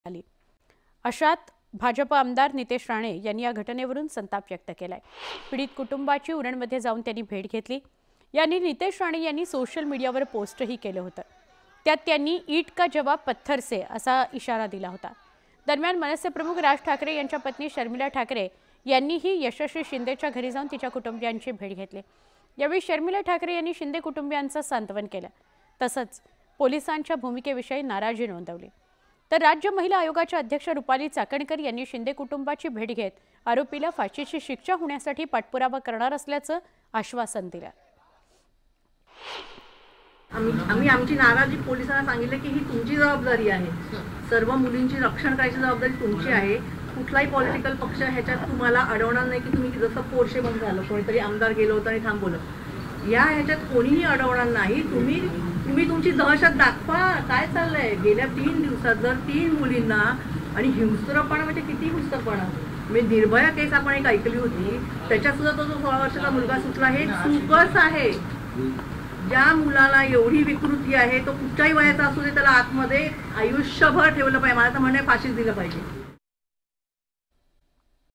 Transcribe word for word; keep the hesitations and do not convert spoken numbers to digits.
आली। अशात भाजप आमदार नितेश राणे यांनी या घटनेवरून संताप व्यक्त केलाय। पीडित कुटुंबाची उरणमध्ये जाऊन त्यांनी भेट घेतली। यांनी नितेश राणे यांनी सोशल मीडियावर पोस्टही केलं होतं। त्यात त्यांनी ईट का जवाब पत्थर से असा इशारा दिला होता। दरम्यान मनसे प्रमुख राज ठाकरे यांच्या पत्नी शर्मिला ठाकरे यांनीही यशस्वी शिंदेच्या घरी जाऊन तिच्या कुटुंबियांची भेट घेतली। यावेळी शर्मिला ठाकरे यांनी शिंदे कुटुंबियांचं सांत्वन केलं। तसंच पोलिसांच्या भूमिकेविषयी नाराजी नोंदवली। तर राज्य महिला आयोगाच्या अध्यक्ष रुपाली चाकणकर यांनी शिंदे कुटुंबाची भेट घेत आरोपीला फाशीची शिक्षा होण्यासाठी पाठपुरावा करणार असल्याचं आश्वासन दिलं। आम्ही आम्ही आमची नाराजी पोलिसांना सांगितले की ही तुमची जबाबदारी आहे। सर्व मुलींची रक्षण करायची जबाबदारी तुमची आहे। कुठलाही पॉलिटिकल पक्ष ह्याच्यात तुम्हाला अडवणार नाही की तुम्ही जसं पोरशे बंद झालं, कोणीतरी आमदार गेलो होतं आणि थांबवलं, या ह्याच्यात कोणीही अडवणार नाही। तुम्ही तुम्ही तुमची दहशत दाखवा। काय चाललंय गेल्या तीन दिवसात जर तीन मुलींना आणि हिंस्त्रपणा म्हणजे किती हिंस्त्रपणा, मी निर्भया केस आपण एक ऐकली होती, त्याच्यात सुद्धा तो जो सोळा वर्षाचा मुलगा सुटला, हे चूकच आहे। ज्या मुलाला एवढी विकृती आहे तो कुठच्याही वयाचा असू दे, त्याला आतमध्ये आयुष्यभर ठेवलं पाहिजे। मला तर म्हणणे फाशीच दिलं पाहिजे।